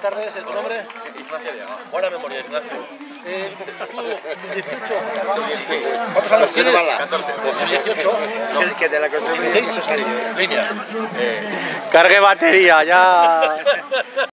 tardes, ¿tu nombre? Ignacio Diego. Buena memoria, Ignacio. ¿Tú, 18? Soy 16. ¿Cuántos años tienes? 14. 18. Que de la que 16. Línea. Cargue batería, ya.